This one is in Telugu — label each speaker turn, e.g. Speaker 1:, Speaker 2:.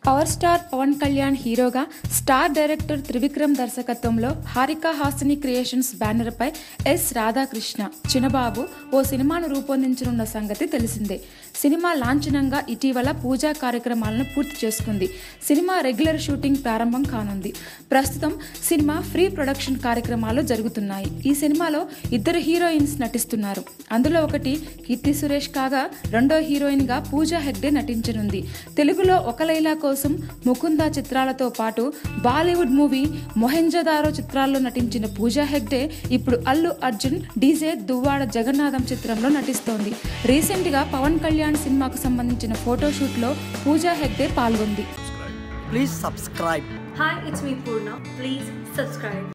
Speaker 1: పవర్ స్టార్ పవన్ కళ్యాణ్ హీరోగా స్టార్ డైరెక్టర్ త్రివిక్రమ్ దర్శకత్వంలో హారికా హాసిని క్రియేషన్స్ బ్యానర్ పై ఎస్ రాధాకృష్ణ చిన్నబాబు ఓ సినిమాను రూపొందించనున్న సంగతి తెలిసిందే. సినిమా లాంఛనంగా ఇటీవల పూజా కార్యక్రమాలను పూర్తి చేసుకుంది. సినిమా రెగ్యులర్ షూటింగ్ ప్రారంభం కానుంది. ప్రస్తుతం సినిమా ప్రీ ప్రొడక్షన్ కార్యక్రమాలు జరుగుతున్నాయి. ఈ సినిమాలో ఇద్దరు హీరోయిన్స్ నటిస్తున్నారు. అందులో ఒకటి కీర్తి సురేష్ కాగా రెండో హీరోయిన్ గా పూజా హెగ్డే నటించనుంది. తెలుగులో ఒక లైలా కోసం ముకుంద చిత్రాలతో పాటు బాలీవుడ్ మూవీ మొహెంజదారో చిత్రాల్లో నటించిన పూజా హెగ్డే ఇప్పుడు అల్లు అర్జున్ డీజే దువ్వాడ జగన్నాథం చిత్రంలో నటిస్తోంది. రీసెంట్ గా పవన్ కళ్యాణ్ సినిమాకు సంబంధించిన ఫోటోషూట్ లో Pooja Hegde పాల్గొంది.
Speaker 2: Please subscribe.
Speaker 3: Hi, it's me Purna. Please subscribe.